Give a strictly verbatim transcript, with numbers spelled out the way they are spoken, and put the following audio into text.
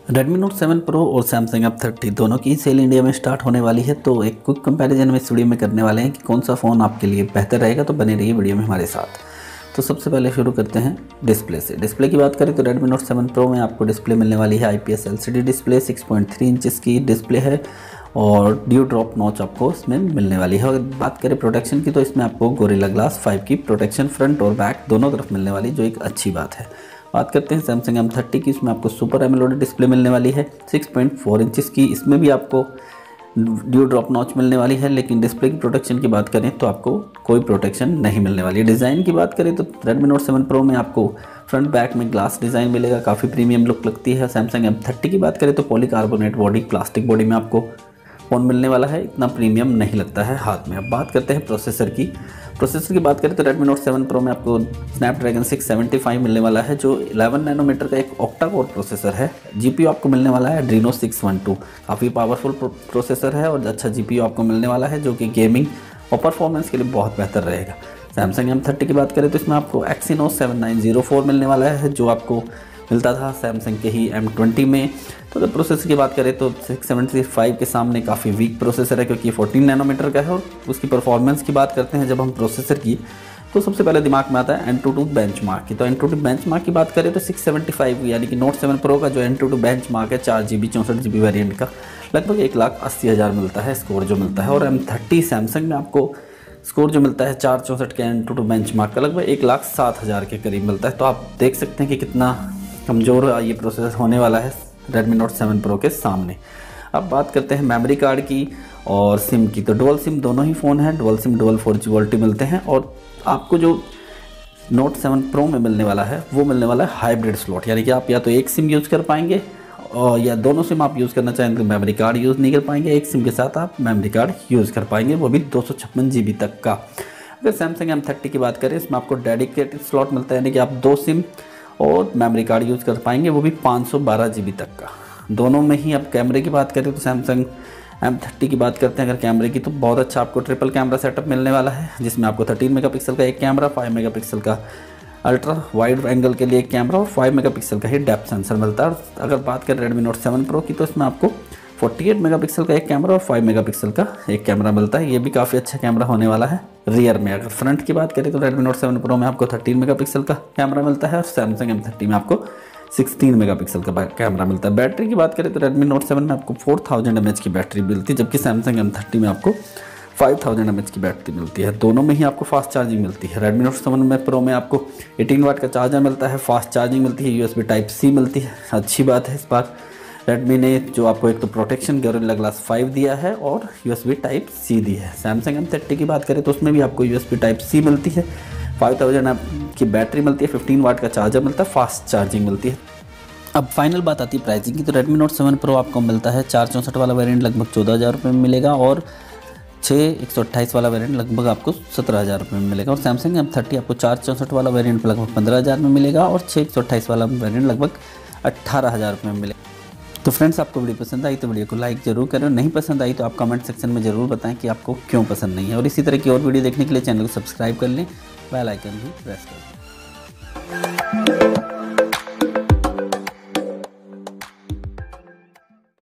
Redmi Note seven Pro और Samsung F thirty दोनों की सेल इंडिया में स्टार्ट होने वाली है, तो एक क्विक कंपैरिजन में इस वीडियो में करने वाले हैं कि कौन सा फ़ोन आपके लिए बेहतर रहेगा। तो बने रहिए वीडियो में हमारे साथ। तो सबसे पहले शुरू करते हैं डिस्प्ले से। डिस्प्ले की बात करें तो Redmi Note सेवन Pro में आपको डिस्प्ले मिलने वाली है I P S L C D display, six point three inches की डिस्प्ले है और ड्यू ड्रॉप नॉच आपको इसमें मिलने वाली है। अगर बात करें प्रोटेक्शन की तो इसमें आपको गोरिल्ला ग्लास फाइव की प्रोटेक्शन फ्रंट और बैक दोनों तरफ मिलने वाली, जो एक अच्छी बात है। बात करते हैं Samsung एम थर्टी की, इसमें आपको सुपर एमोलेड डिस्प्ले मिलने वाली है सिक्स पॉइंट फोर इंचेस की। इसमें भी आपको ड्यू ड्रॉप नॉच मिलने वाली है, लेकिन डिस्प्ले की प्रोटेक्शन की बात करें तो आपको कोई प्रोटेक्शन नहीं मिलने वाली है। डिज़ाइन की बात करें तो Redmi Note सेवन Pro में आपको फ्रंट बैक में ग्लास डिज़ाइन मिलेगा, काफ़ी प्रीमियम लुक लगती है। Samsung एम थर्टी की बात करें तो पॉलीकार्बोनेट बॉडी प्लास्टिक बॉडी में आपको फ़ोन मिलने वाला है, इतना प्रीमियम नहीं लगता है हाथ में। अब बात करते हैं प्रोसेसर की। प्रोसेसर की बात करें तो Redmi Note सेवन Pro में आपको स्नैपड्रैगन सिक्स सेवेंटी फाइव मिलने वाला है, जो इलेवन नैनोमीटर का एक ऑक्टा कोर प्रोसेसर है। जीपीयू आपको मिलने वाला है Adreno सिक्स वन टू, काफ़ी पावरफुल प्रोसेसर है और अच्छा जीपीयू आपको मिलने वाला है, जो कि गेमिंग और परफॉर्मेंस के लिए बहुत बेहतर रहेगा। Samsung एम थर्टी की बात करें तो इसमें आपको Exynos seven nine zero four मिलने वाला है, जो आपको मिलता था Samsung के ही एम ट्वेंटी में। तो अगर प्रोसेसर की बात करें तो सिक्स सेवेंटी फाइव के सामने काफ़ी वीक प्रोसेसर है, क्योंकि फोर्टीन नैनोमीटर का है। और उसकी परफॉर्मेंस की बात करते हैं जब हम प्रोसेसर की, तो सबसे पहले दिमाग में आता है एंटूटू बेंचमार्क की। तो एंटूटू बेंचमार्क की बात करें तो सिक्स सेवेंटी फाइव यानी कि Note सेवन Pro का जो एंटूटू बेंचमार्क है चार जी बी चौंसठ जी बी वेरियंट का, लगभग एक लाख अस्सी हज़ार मिलता है स्कोर जो मिलता है। और एम थर्टी सैमसंग में आपको स्कोर जो मिलता है चार चौंसठ के एंटूटू बेंचमार्क का, लगभग एक लाख सात हज़ार के करीब मिलता है। तो आप देख सकते हैं कि कितना कमज़ोर ये प्रोसेसर होने वाला है Redmi Note सेवन Pro के सामने। अब बात करते हैं मेमोरी कार्ड की और सिम की। तो डुअल सिम दोनों ही फ़ोन हैं, dual sim dual four G VoLTE मिलते हैं। और आपको जो Note सेवन Pro में मिलने वाला है वो मिलने वाला है हाइब्रिड स्लॉट, यानी कि आप या तो एक सिम यूज़ कर पाएंगे और या दोनों सिम आप यूज़ करना चाहें तो मेमोरी कार्ड यूज़ नहीं कर पाएंगे। एक सिम के साथ आप मेमोरी कार्ड यूज़ कर पाएंगे, वो भी दो सौ छप्पन जी बी तक का। अगर Samsung एम थर्टी की बात करें, इसमें आपको डेडिकेटेड स्लॉट मिलता है, यानी कि आप दो सिम और मेमोरी कार्ड यूज़ कर पाएंगे, वो भी पाँच सौ बारह जी बी तक का। दोनों में ही अब कैमरे की बात करें तो Samsung एम थर्टी की बात करते हैं अगर कैमरे की, तो बहुत अच्छा आपको ट्रिपल कैमरा सेटअप मिलने वाला है, जिसमें आपको थर्टीन मेगापिक्सल का एक कैमरा, फाइव मेगापिक्सल का अल्ट्रा वाइड एंगल के लिए एक कैमरा और फाइव मेगापिक्सल का ही डेप्थ सेंसर मिलता है। और अगर बात करें Redmi Note सेवन Pro की, तो इसमें आपको फोर्टी एट मेगापिक्सल का एक कैमरा और फाइव मेगापिक्सल का एक कैमरा मिलता है। ये भी काफ़ी अच्छा कैमरा होने वाला है रियर में। अगर फ्रंट की बात करें तो Redmi Note सेवन Pro में आपको थर्टीन मेगापिक्सल का कैमरा मिलता है और Samsung एम थर्टी में आपको सिक्सटीन मेगापिक्सल का कैमरा मिलता है। बैटरी की बात करें तो Redmi Note सेवन में आपको फोर थाउजेंड एम एच की बैटरी मिलती है, जबकि Samsung एम थर्टी में आपको फाइव थाउजेंड एम एच की बैटरी मिलती है। दोनों में ही आपको फास्ट चार्जिंग मिलती है। Redmi Note सेवन में Pro में आपको एटीन वाट का चार्जर मिलता है, फास्ट चार्जिंग मिलती है, यूएसबी टाइप सी मिलती है। अच्छी बात है इस बार Redmi ने जो आपको एक तो प्रोटेक्शन गोरिल्ला ग्लास फाइव दिया है और यूएसबी टाइप सी दी है। Samsung एम थर्टी की बात करें तो उसमें भी आपको यूएसबी टाइप सी मिलती है, फाइव थाउजेंड की बैटरी मिलती है, फिफ्टीन वाट का चार्जर मिलता है, फास्ट चार्जिंग मिलती है। अब फाइनल बात आती है प्राइसिंग की। तो Redmi Note सेवन Pro आपको मिलता है चार चौंसठ वाला वेरिएंट लगभग चौदह हज़ार रुपये में मिलेगा और छः एक सौ अट्ठाईस वाला वेरिएंट लगभग आपको सत्रह हज़ार रुपये में मिलेगा। और Samsung एम थर्टी आपको चार चौंसठ वाला वेरिएंट लगभग पंद्रह हज़ार में मिलेगा और छः एक सौ अट्ठाईस वाला वेरिएंट लगभग अट्ठारह हज़ार रुपये में मिलेगा। तो फ्रेंड्स, आपको वीडियो पसंद आई तो वीडियो को लाइक जरूर करें, और नहीं पसंद आई तो आप कमेंट सेक्शन में ज़रूर बताएं कि आपको क्यों पसंद नहीं है। और इसी तरह की और वीडियो देखने के लिए चैनल को सब्सक्राइब कर लें, बेल आइकन भी प्रेस कर लें।